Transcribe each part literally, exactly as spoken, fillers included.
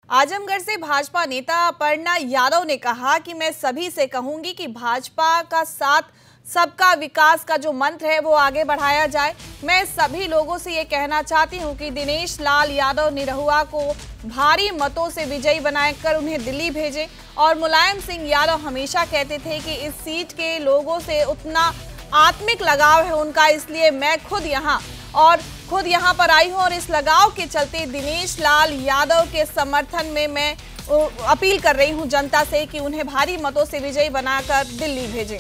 आजमगढ़ से भाजपा नेता अपर्णा यादव ने कहा कि मैं सभी से कहूंगी कि भाजपा का साथ सबका विकास का जो मंत्र है वो आगे बढ़ाया जाए। मैं सभी लोगों से ये कहना चाहती हूं कि दिनेश लाल यादव निरहुआ को भारी मतों से विजयी बनाकर उन्हें दिल्ली भेजें। और मुलायम सिंह यादव हमेशा कहते थे कि इस सीट के लोगों से उतना आत्मिक लगाव है उनका, इसलिए मैं खुद यहाँ और खुद यहाँ पर आई हूँ और इस लगाव के चलते दिनेश लाल यादव के समर्थन में मैं अपील कर रही हूँ जनता से कि उन्हें भारी मतों से विजयी बनाकर दिल्ली भेजें।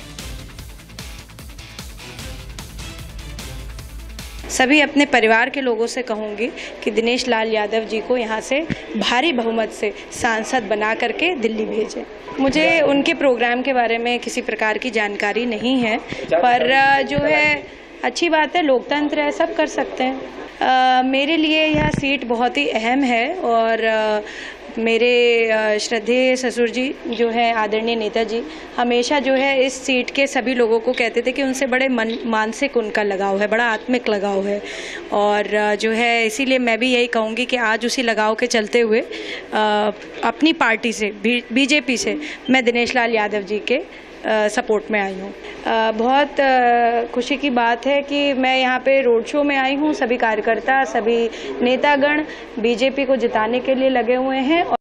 सभी अपने परिवार के लोगों से कहूँगी कि दिनेश लाल यादव जी को यहाँ से भारी बहुमत से सांसद बना करके दिल्ली भेजें। मुझे उनके प्रोग्राम के बारे में किसी प्रकार की जानकारी नहीं है, पर जो है अच्छी बात है, लोकतंत्र है, सब कर सकते हैं। आ, मेरे लिए यह सीट बहुत ही अहम है और आ, मेरे श्रद्धेय ससुर जी जो है आदरणीय नेताजी हमेशा जो है इस सीट के सभी लोगों को कहते थे कि उनसे बड़े मन मानसिक उनका लगाव है, बड़ा आत्मिक लगाव है। और जो है इसीलिए मैं भी यही कहूँगी कि आज उसी लगाव के चलते हुए आ, अपनी पार्टी से बीजेपी से मैं दिनेश लाल यादव जी के सपोर्ट में आई हूँ। बहुत आ, खुशी की बात है कि मैं यहाँ पे रोड शो में आई हूँ। सभी कार्यकर्ता, सभी नेतागण बीजेपी को जिताने के लिए लगे हुए हैं।